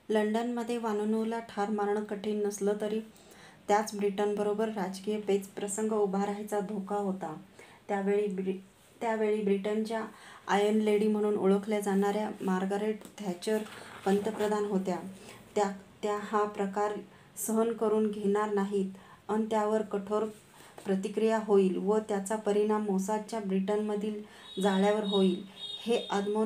लंडनमध्ये वाननूला ठार मारणं कठीण नसलं तरी त्याच ब्रिटनबरोबर राजकीय पेच प्रसंग उभा राहायचा धोका होता. त्यावेळी ब्रिटनच्या आयर्न लेडी म्हणून ओळखल्या जाणाऱ्या मार्गारेट थॅचर पंतप्रधान होत्या. त्या हा प्रकार सहन करून घेणार नाहीत अन त्यावर कठोर प्रतिक्रिया होईल व त्याचा परिणाम मोसादच्या ब्रिटनमधील जाळ्यावर होईल हे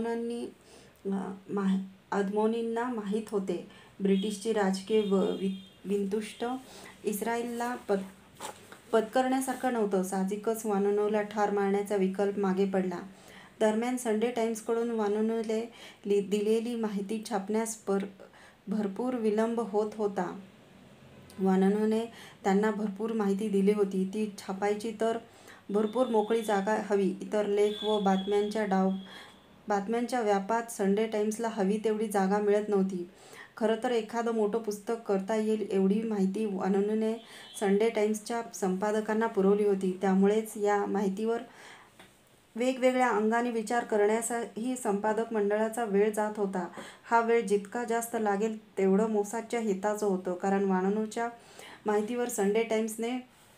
अदमोनींना माहीत होते. ब्रिटिशची राजकीय विंतुष्ट इस्रायलला पत्करण्यासारखं नव्हतं. साहजिकच वाननूला ठार मारण्याचा विकल्प मागे पडला. दरम्यान संडे टाइम्सकडून वाननूला दिलेली माहिती छापण्यास भरपूर विलंब होत होता. वाननूने त्यांना भरपूर माहिती दिली होती. ती छापायची तर भरपूर मोकळी जागा हवी. इतर लेख व बातम्यांच्या व्यापात संडे टाइम्सला हवी तेवढी जागा मिळत नव्हती. खरं तर एखादं मोठं पुस्तक करता येईल एवढी माहिती वाननूने संडे टाइम्सच्या संपादकांना पुरवली होती. त्यामुळेच या माहितीवर वेगवेगळ्या अंगाने विचार करण्यासही संपादक मंडळाचा वेळ जात होता. हा वेळ जितका जास्त लागेल तेवढं मोसादच्या हिताचं होतं. कारण वाननूच्या माहितीवर संडे टाइम्सने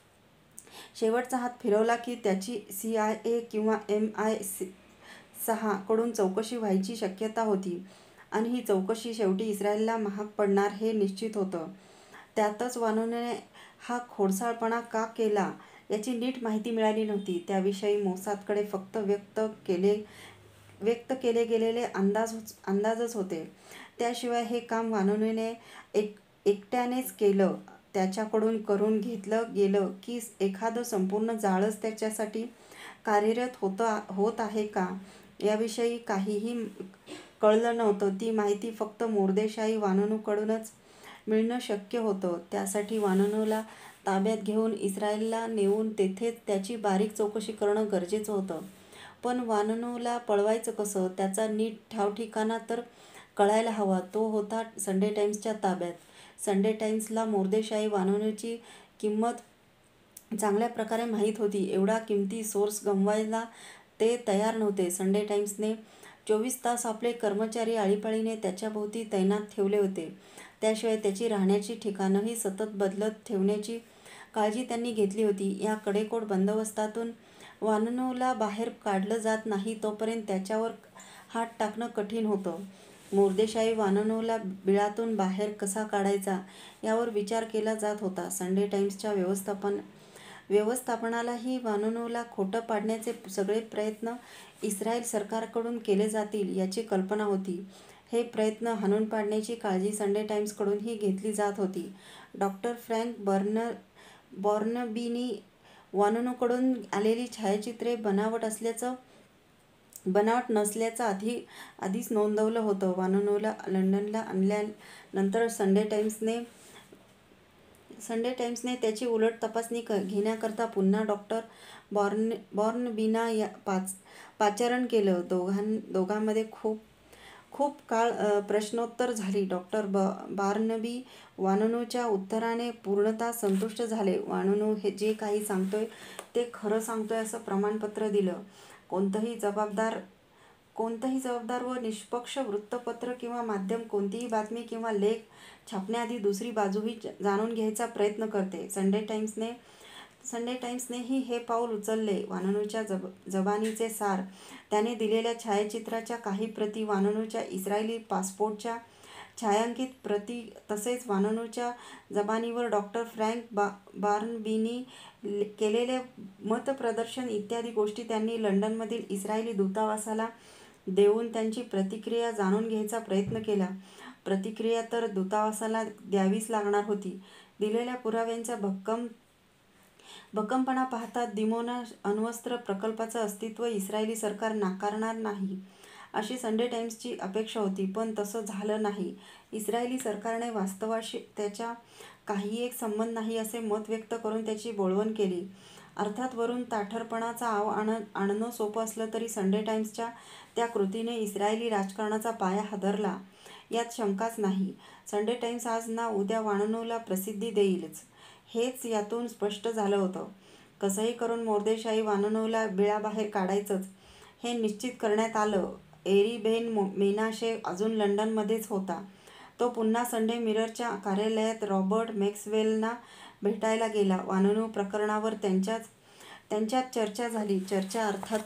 शेवटचा हात फिरवला की त्याची CIA किंवा MI6 कडून चौकशी व्हायची शक्यता होती आणि ही चौकशी शेवटी इस्रायलला महाग पडणार हे निश्चित होतं. त्यातच वाननूने हा खोडसाळपणा का केला याची नीट माहिती मिळाली नव्हती. त्याविषयी मोसादकडे फक्त व्यक्त केले गेलेले अंदाजच होते. त्याशिवाय हे काम वाननूने एकट्यानेच केलं. त्याच्याकडून करून घेतलं गेलं की एखादं संपूर्ण जाळंच त्याच्यासाठी कार्यरत होत आहे का याविषयी काहीही कळलं नव्हतं. ती माहिती फक्त मोर्देशाई वाननूकडूनच मिळणं शक्य होतं. त्यासाठी वाननूला ताब्यात घेऊन इस्रायलला नेऊन तेथेच त्याची बारीक चौकशी करणं गरजेचं होतं. पण वाननूला पळवायचं कसं? त्याचा नीट ठावठिकाणा तर कळायला हवा. तो होता संडे टाइम्सच्या ताब्यात. संडे टाइम्सला मोर्देशाई वाननूची किंमत चांगल्या प्रकारे माहीत होती. एवढा किमती सोर्स गमवायला ते तयार नव्हते. संडे टाइम्सने 24 तास आपले कर्मचारी आळीपाळीने त्याच्याभोवती तैनात ठेवले होते. त्याशिवाय त्याची राहण्याची ठिकाणंही सतत बदलत ठेवण्याची काळजी त्यांनी घेतली होती. या कडेकोट बंदोबस्तातून वाननूला बाहेर काढलं जात नाही तोपर्यंत त्याच्यावर हात टाकणं कठीण होतं. मोर्देशाई वाननूला बिळातून बाहेर कसा काढायचा यावर विचार केला जात होता. संडे टाइम्सच्या व्यवस्थापनालाही वाननूला खोटं पाडण्याचे सगळे प्रयत्न इस्रायल सरकारकडून केले जातील याची कल्पना होती. हे प्रयत्न हाणून पाडण्याची काळजी संडे टाइम्सकडूनही घेतली जात होती. डॉ. फ्रँक बॉर्नबीनी वाननूकडून आलेली छायाचित्रे बनावट नसल्याचं आधीच नोंदवलं होतं. वाननूला लंडनला आणल्यानंतर संडे टाइम्सने त्याची उलट तपासणी घेण्याकरता पुन्हा डॉ. बॉर्नबीना पाचारण केलं. दोघांमध्ये खूप काळ प्रश्नोत्तर झाली. डॉ. बॉर्नबी वाननूच्या उत्तराने पूर्णतः संतुष्ट झाले. वाननू जे काही सांगतोय ते खरं सांगतोय असं प्रमाणपत्र दिलं. कोणतंही जबाबदार व निष्पक्ष वृत्तपत्र किंवा माध्यम कोणतीही बातमी किंवा लेख छापण्याआधी दुसरी बाजूही जाणून घ्यायचा प्रयत्न करते. संडे टाइम्सनेही हे पाऊल उचलले. वाननूच्या जबानीचे सार, त्याने दिलेल्या छायाचित्राच्या काही प्रती, वाननूच्या इस्रायली पासपोर्टच्या छायांकित प्रती तसेच वाननूच्या जबानीवर डॉ. फ्रँक बॉर्नबीनी केलेले मतप्रदर्शन इत्यादी गोष्टी त्यांनी लंडनमधील इस्रायली दूतावासाला देऊन त्यांची प्रतिक्रिया जाणून घ्यायचा प्रयत्न केला. प्रतिक्रिया तर दूतावासाला द्यावीच लागणार होती. दिलेल्या पुराव्यांचा भक्कमपणा पाहता दिमोना अण्वस्त्र प्रकल्पाचं अस्तित्व इस्रायली सरकार नाकारणार नाही अशी संडे टाइम्सची अपेक्षा होती. पण तसं झालं नाही. इस्रायली सरकारने वास्तवाशी त्याचा काही एक संबंध नाही असे मत व्यक्त करून त्याची बोळवण केली. अर्थात वरून ताठरपणाचा आव आणणं सोपं असलं तरी संडे टाइम्सच्या त्या कृतीने इस्रायली राजकारणाचा पाया हादरला यात शंकाच नाही. संडे टाइम्स आज ना उद्या वाननूला प्रसिद्धी देईलच हेच यातून स्पष्ट झालं होतं. कसंही करून मोर्देशाई वाननूला बिळाबाहेर काढायचंच हे निश्चित करण्यात आलं. एरी बेन मेनाशे अजून लंडनमध्येच होता. तो पुन्हा संडे मिररच्या कार्यालयात रॉबर्ट मॅक्सवेलना भेटायला गेला. वाननू प्रकरणावर त्यांच्यात चर्चा झाली. चर्चा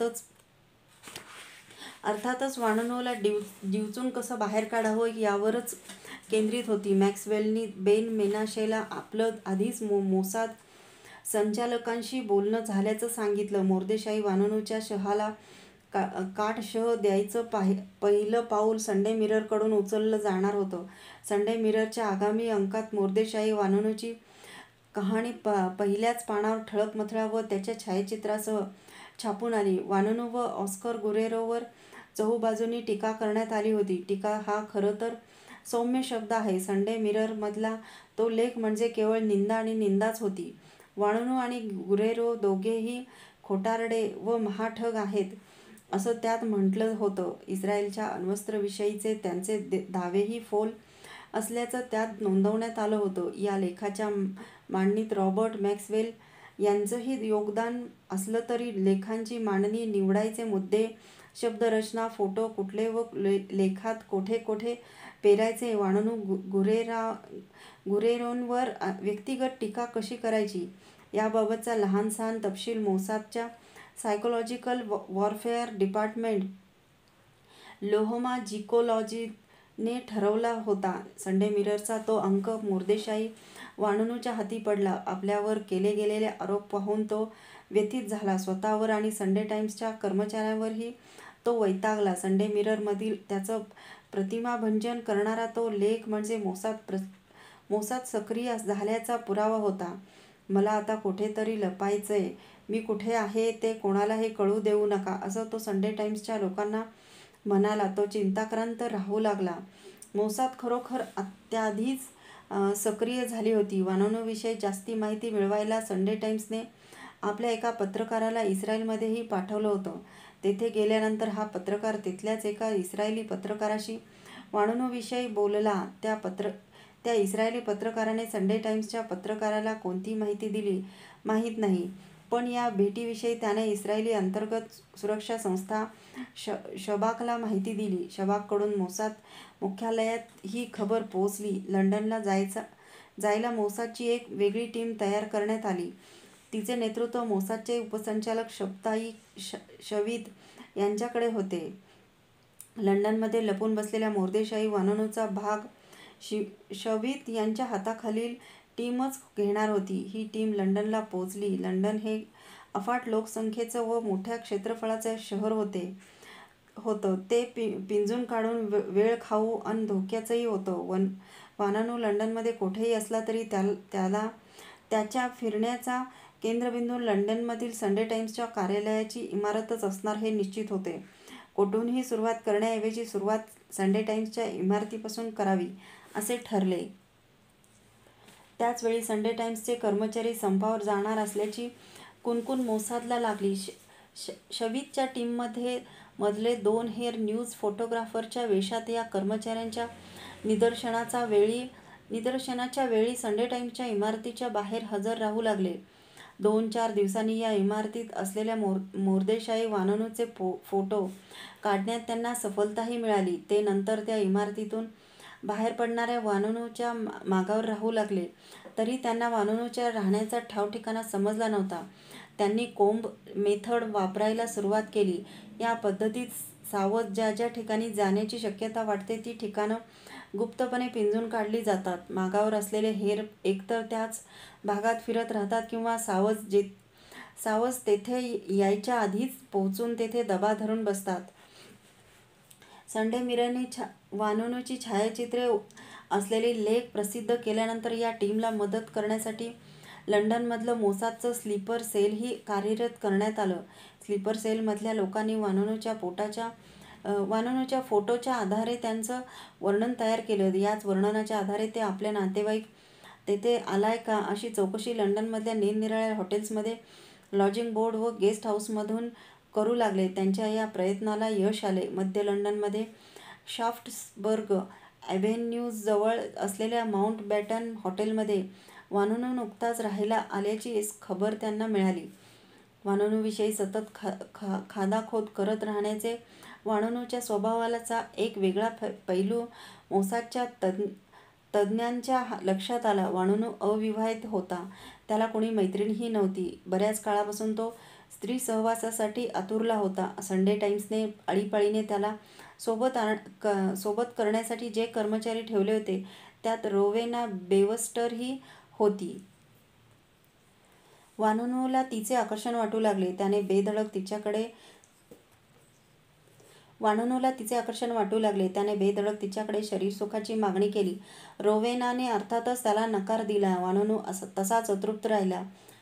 अर्थातच वाननूला डिवचून कसं बाहेर काढावं यावरच केंद्रित होती. मॅक्सवेलनी बेन मेनाशेला आपलं आधीच मोसाद संचालकांशी बोलणं झाल्याचं सांगितलं. मोर्देशाई वाननूच्या शहाला काटशह द्यायचं पहिलं पाऊल संडे मिररकडून उचललं जाणार होतं. संडे मिररच्या आगामी अंकात मोर्देशाई वाननूची कहाणी पहिल्याच पानावर ठळक मथळा व त्याच्या छायाचित्रासह छापून आली. वाननू व ऑस्कर गुरेरोवर चहूबाजूंनी टीका करण्यात आली होती. टीका हा खरं तर सौम्य शब्द आहे. संडे मिररमधला तो लेख म्हणजे केवळ निंदा आणि निंदाच होती. वाननू आणि गुरेरो दोघेही खोटारडे व महाठग आहेत असं त्यात म्हटलं होतं. इस्रायलच्या अण्वस्त्रविषयीचे त्यांचे दावेही फोल असल्याचं त्यात नोंदवण्यात आलं होतं. या लेखाच्या मांडणीत रॉबर्ट मॅक्सवेल यांचंही योगदान असलं तरी लेखांची मांडणी, निवडायचे मुद्दे, शब्दरचना, फोटो कुठले व लेखात कोठे कोठे पेरायचे, वाननू गुरेरोंवर व्यक्तिगत टीका कशी करायची याबाबतचा लहानसहान तपशील मोसादच्या सायकोलॉजिकल वॉरफेअर डिपार्टमेंट लोहमाजिकोलॉजीने ठरवला होता. संडे मिररचा तो अंक मोर्देशाई वाननूच्या हाती पडला. आपल्यावर केले गेलेले आरोप पाहून तो व्यथित झाला. स्वतःवर आणि संडे टाइम्सच्या कर्मचाऱ्यांवरही तो वैतागला. संडे मिररमधील त्याचं प्रतिमाभंजन करणारा तो लेख म्हणजे मोसाद सक्रिय झाल्याचा पुरावा होता. मला आता कुठेतरी लपायचंय. मी कुठे आहे ते कोणालाही कळू देऊ नका, असं तो संडे टाइम्सच्या लोकांना म्हणाला. तो चिंताक्रांत राहू लागला. मोसाद खरोखर त्याआधीच सक्रिय झाली होती. वाननूविषयी जास्ती माहिती मिळवायला संडे टाइम्सने आपल्या एका पत्रकाराला इस्रायलमध्येही पाठवलं होतं. तेथे गेल्यानंतर हा पत्रकार तिथल्याच एका इस्रायली पत्रकाराशी वाननूविषयी बोलला. त्या इस्रायली पत्रकाराने संडे टाइम्सच्या पत्रकाराला कोणती माहिती दिली माहीत नाही, पण या भेटीविषयी त्याने इस्रायली अंतर्गत सुरक्षा संस्था शबाकला माहिती दिली. शबाककडून मोसाद मुख्यालयात ही खबर पोहोचली. लंडनला जायला मोसादची एक वेगळी टीम तयार करण्यात आली. तिचे नेतृत्व मोसादचे उपसंचालक शब्ताई शवीत यांच्याकडे होते. लंडनमध्ये लपून बसलेल्या मोर्देशाई वाननूचा भाग शवीत यांच्या हाताखालील टीमच घेणार होती. ही टीम लंडनला पोचली. लंडन हे अफाट लोकसंख्येचं व मोठ्या क्षेत्रफळाचं शहर होतं. ते पिंजून काढून वेळ खाऊ अन धोक्याचंही होतं. वाननू लंडनमध्ये कोठेही असला तरी त्याला त्याच्या फिरण्याचा केंद्रबिंदू लंडनमधील संडे टाइम्सच्या कार्यालयाची इमारतच असणार हे निश्चित होते. कोठूनही सुरुवात करण्याऐवजी सुरुवात संडे टाइम्सच्या इमारतीपासून करावी असे ठरले. त्याचवेळी संडे टाइम्सचे कर्मचारी संपावर जाणार असल्याची कुणकुण मोसादला लागली. शवीतच्या टीममधले 2 हेर न्यूज फोटोग्राफरच्या वेशात या कर्मचाऱ्यांच्या निदर्शनाच्या वेळी संडे टाइम्सच्या इमारतीच्या बाहेर हजर राहू लागले. 2-4 दिवसांनी या इमारतीत असलेल्या मोर्देशाई वाननूचे फोटो काढण्यात त्यांना सफलताही मिळाली. ते नंतर त्या इमारतीतून बाहेर पडणाऱ्या वाननूच्या मागावर राहू लागले. तरी त्यांना वाननूच्या राहण्याचा ठावठिकाणा समजला नव्हता. त्यांनी कोंब मेथड वापरायला सुरुवात केली. या पद्धतीत सावध ज्या ज्या ठिकाणी जाण्याची शक्यता वाटते ती ठिकाणं गुप्तपणे पिंजून काढली जातात. मागावर असलेले हेर एकतर त्याच भागात फिरत राहतात किंवा सावज तेथे यायच्या आधीच पोहोचून तेथे दबा धरून बसतात. संडे मिररने वाननूची छायाचित्रे असलेले लेख प्रसिद्ध केल्यानंतर या टीमला मदत करण्यासाठी लंडनमधलं मोसादचं स्लीपर सेलही कार्यरत करण्यात आलं. स्लीपर सेलमधल्या लोकांनी वाननूच्या फोटोच्या आधारे त्यांचं वर्णन तयार केलं. याच वर्णनाच्या आधारे ते आपला नातेवाईक तेथे आलाय का अशी चौकशी लंडनमधल्या निरनिराळ्या हॉटेल्समध्ये, लॉजिंग बोर्ड व गेस्ट हाऊसमधून करू लागले. त्यांच्या या प्रयत्नाला यश आले. मध्य लंडनमध्ये शाफ्ट्सबर्ग ॲव्हेन्यूजवळ असलेल्या माउंटबॅटन हॉटेलमध्ये वाननू नुकताच राहायला आल्याची खबर त्यांना मिळाली. वाननूविषयी सतत खादाखोद करत राहण्याचे वाणूच्या स्वभावाचा एक वेगळा पैलू मोसादच्या तज्ज्ञांच्या लक्षात आला. वाणू अविवाहित होता. त्याला कोणी मैत्रीणही नव्हती. बऱ्याच काळापासून तो स्त्री सहवासासाठी आतुरला होता. संडे टाइम्सने आळीपाळीने त्याला सोबत करण्यासाठी जे कर्मचारी ठेवले होते त्यात रोवेना बेवस्टरही होती. वाणूला तिचे आकर्षण वाटू लागले. त्याने बेधडक तिच्याकडे शरीरसुखाची मागणी केली. रोवेनाने अर्थातच त्याला नकार दिला. वाणू तसाच अतृप्त राहिला.